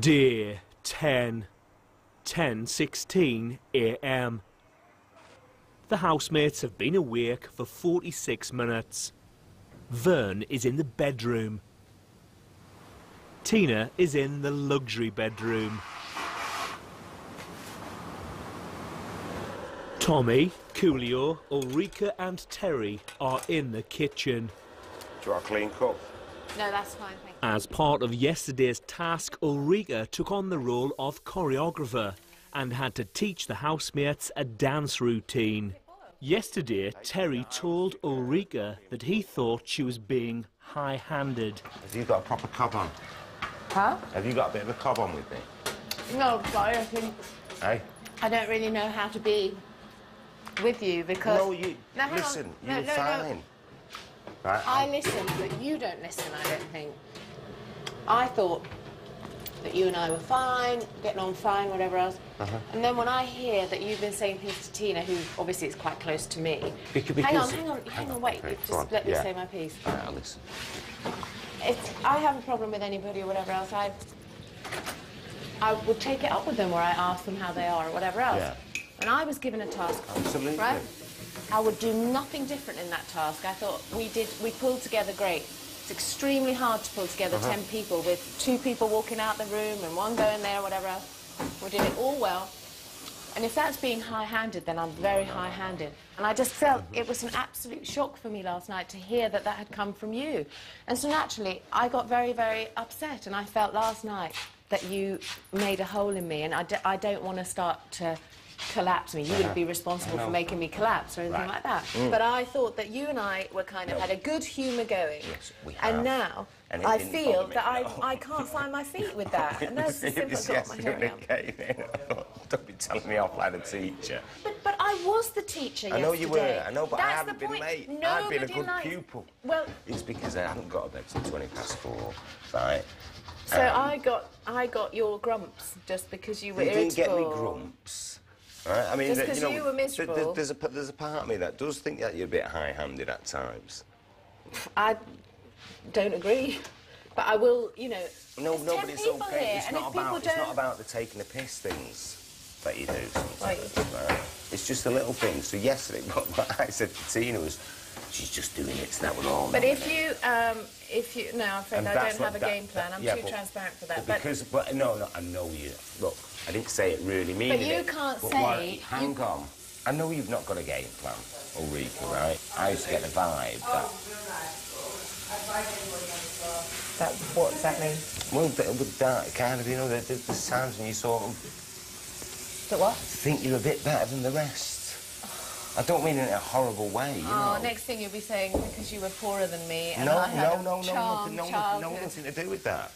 Dear 10:16 a.m. The housemates have been awake for 46 minutes. Vern is in the bedroom. Tina is in the luxury bedroom. Tommy, Coolio, Ulrika and Terry are in the kitchen. Do you want a clean cup? No, that's fine, thank you. As part of yesterday's task, Ulrika took on the role of choreographer and had to teach the housemates a dance routine. Yesterday, Terry told Ulrika that he thought she was being high-handed. Have you got a proper cob on? Huh? Have you got a bit of a cob on with me? No, sorry, I think... Hey? I don't really know how to be with you because... No, you... No, listen, no, you're fine. Right, I listen, but you don't listen, I don't think. I thought that you and I were fine, getting on fine, whatever else. And then when I hear that you've been saying things to Tina, who obviously is quite close to me... Because hang on, wait, okay, just let me say my piece. All right, I'll listen. I have a problem with anybody or whatever else. I would take it up with them, or I ask them how they are or whatever else. Yeah. And I was given a task, Absolutely. right? I would do nothing different in that task. I thought we pulled together great. It's extremely hard to pull together 10 people with 2 people walking out the room and 1 going there or whatever else. We did it all well. And if that's being high-handed, then I'm very high-handed. And I just felt it was an absolute shock for me last night to hear that that had come from you. And so naturally, I got very, very upset. And I felt last night that you made a hole in me. And I don't want to start to collapse me. You wouldn't be responsible for making me collapse or anything like that. But I thought that you and I were kind of had a good humour going. Yes, we have. And now I feel that I can't find my feet with that. And that's as simple as got my hair around. Don't be telling me off like a teacher. But I was the teacher yesterday. I know you were. I know, but I That's haven't the been point. late. Nobody I've been a good likes... pupil. Well, it's because I haven't got to bed till 4:20, right? So I got your grumps just because you were irritable. You didn't get me grumps. Right? I mean, just because you were miserable. There's a part of me that does think that you're a bit high-handed at times. I don't agree, but I will, you know. No, but it's okay. It's not about the taking the piss things that you do sometimes. Right? It's just the little things. So yesterday, what I said to Tina was, she's just doing it, so that was all. But if you, no, I'm afraid I don't have a game plan. I'm too transparent for that. But no, I know you. Look, I didn't say it really meaning it. But you can't say... Hang on. I know you've not got a game plan, Ulrika, right? I used to get the vibe that... What does that mean? Well, with that kind of, you know, there's times when you sort of... The what? Think you're a bit better than the rest. I don't mean in a horrible way, you know. Next thing you'll be saying because you were poorer than me and no, I had nothing to do with that.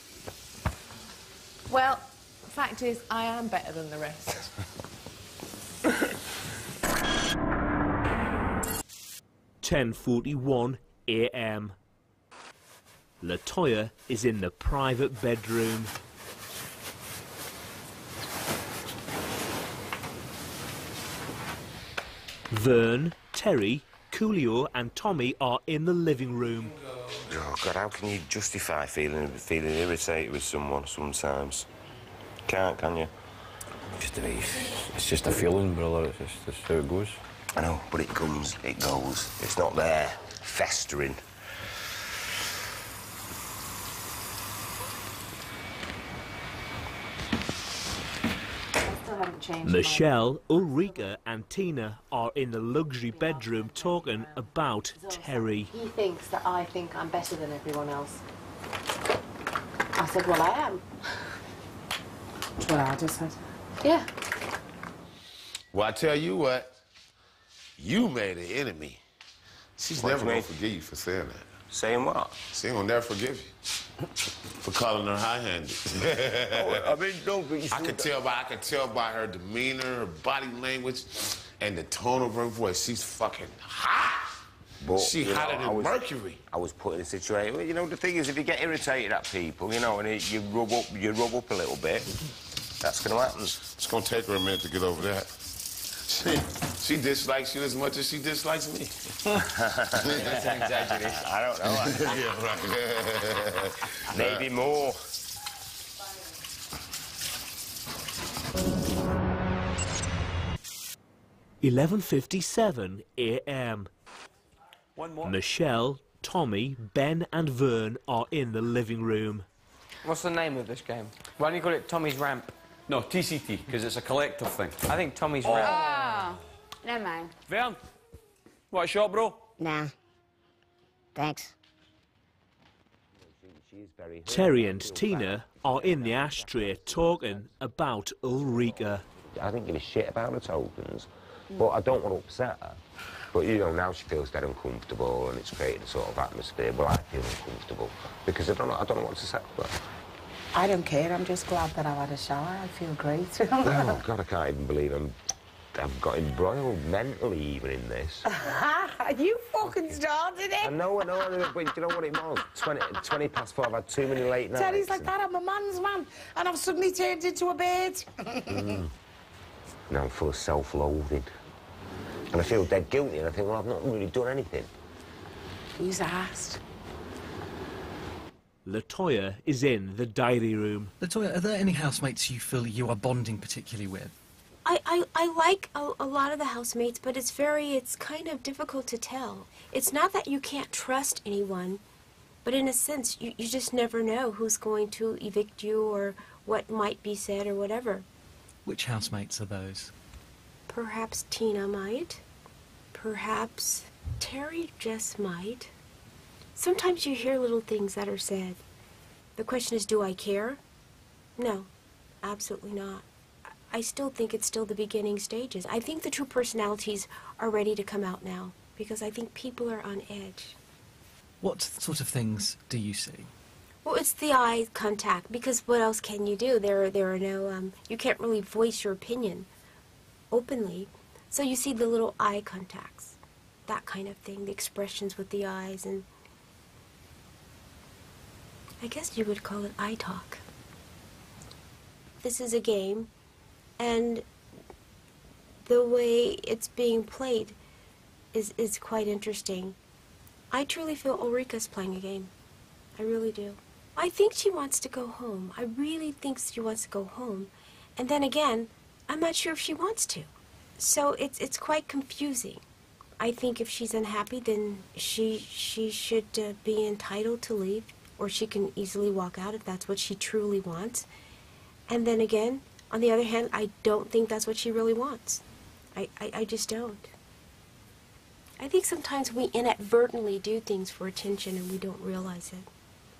Well, fact is, I am better than the rest. 10:41 a.m. Latoya is in the private bedroom. Vern, Terry, Coolio and Tommy are in the living room. Oh, God, how can you justify feeling irritated with someone sometimes? Can't, can you? It's just a feeling, brother. It's just how it goes. I know, but it comes, it goes. It's not there, festering. Michelle, Ulrika and Tina are in the luxury bedroom talking about Terry. He thinks that I think I'm better than everyone else. I said, well, I am. That's what I just said. Yeah. Well, I tell you what, you made an enemy. She's never gonna forgive you for saying that. Saying what? She ain't gonna never forgive you for calling her high-handed. I mean, don't be. I could tell by her demeanor, her body language, and the tone of her voice. She's fucking hot. But, she hotter than Mercury. I was put in a situation. Well, you know, the thing is, if you get irritated at people, you know, and you rub up a little bit, that's gonna happen. It's gonna take her a minute to get over that. She dislikes you as much as she dislikes me. That's an exaggeration. I don't know. Yeah, right. Maybe more. 11:57 a.m. One more. Michelle, Tommy, Ben and Vern are in the living room. What's the name of this game? Why don't you call it Tommy's Ramp? No, TCT, because it's a collective thing. I think Tommy's Ramp. Oh, never mind. Vern, what a shot, bro? Nah. Thanks. Terry and Tina are in the ashtray talking about Ulrika. I didn't give a shit about the tokens, but I don't want to upset her. But, you know, now she feels dead uncomfortable and it's created a sort of atmosphere. Well, I feel uncomfortable because I don't know what to say to her. I don't care. I'm just glad that I've had a shower. I feel great. Oh, God, I can't even believe I've got embroiled mentally even in this. You fucking started it. I know, but you know what it was? 20 past 4, I've had too many late nights. Terry's like that, I'm a man's man, and I've suddenly turned into a bird. Now I'm full of self-loathing. And I feel dead guilty, and I think, well, I've not really done anything. Who's asked? Latoya is in the diary room. Latoya, are there any housemates you feel you are bonding particularly with? I like a lot of the housemates, but it's kind of difficult to tell. It's not that you can't trust anyone, but in a sense, you just never know who's going to evict you or what might be said or whatever. Which housemates are those? Perhaps Tina might. Perhaps Terry just might. Sometimes you hear little things that are said. The question is, do I care? No, absolutely not. I still think it's still the beginning stages. I think the true personalities are ready to come out now because I think people are on edge. What sort of things do you see? Well, it's the eye contact, because what else can you do? There are no, you can't really voice your opinion openly. So you see the little eye contacts, that kind of thing, the expressions with the eyes, and I guess you would call it eye talk. This is a game, and the way it's being played is quite interesting. I truly feel Ulrika's playing a game. I really do. I think she wants to go home. I really think she wants to go home. And then again, I'm not sure if she wants to. So it's quite confusing. I think if she's unhappy, then she should be entitled to leave, or she can easily walk out if that's what she truly wants. And then again, on the other hand, I don't think that's what she really wants. I just don't. I think sometimes we inadvertently do things for attention and we don't realize it.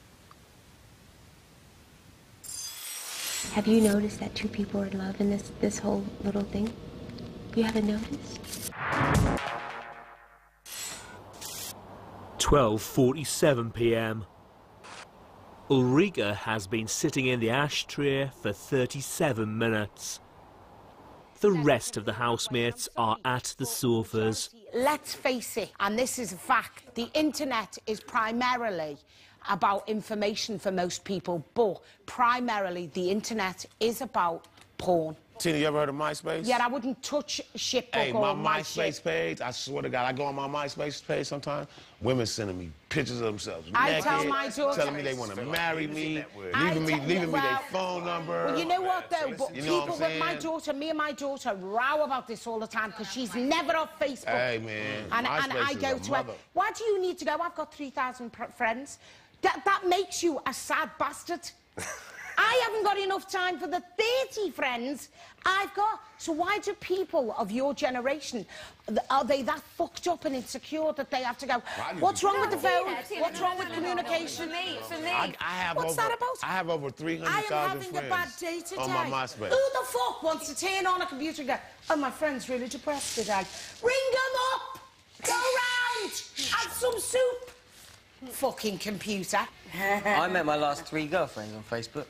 Have you noticed that two people are in love in this whole little thing? You haven't noticed? 12:47 p.m. Ulrika has been sitting in the ashtray for 37 minutes. The rest of the housemates are at the sofas. Let's face it, and this is a fact, the internet is primarily about information for most people, but primarily the internet is about porn. Tina, you ever heard of MySpace? Yeah, I wouldn't touch shitbook Hey, or my shit. MySpace page, I swear to God, I go on my MySpace page sometimes, women sending me pictures of themselves I naked, tell my daughter, telling me they want to marry me, leaving me their phone number. Well, you know what, though? But you know people what I'm with my saying? daughter, me and my daughter, row about this all the time because she's never off Facebook. Hey, man, And MySpace I is go a to her, mother. why do you need to go? I've got 3,000 friends. That makes you a sad bastard. I haven't got enough time for the 30 friends I've got. So why do people of your generation, are they that fucked up and insecure that they have to go, what's wrong with the phone? What's wrong with communication? For me. What's that about? I have over 300,000 friends I am having a bad day today. on my MySpace. Who the fuck wants to turn on a computer and go, oh, my friend's really depressed today. Ring them up! Go round! Have some soup! Fucking computer. I met my last 3 girlfriends on Facebook.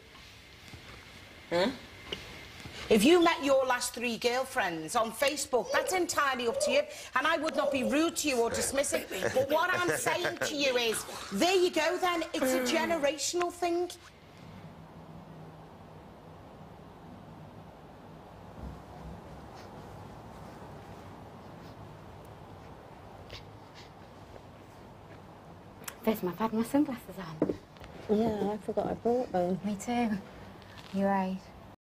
If you met your last 3 girlfriends on Facebook, that's entirely up to you, and I would not be rude to you or dismissive, but what I'm saying to you is, there you go then, it's a generational thing. First, I've had my sunglasses on. Yeah, I forgot I brought them. Me too. You're right.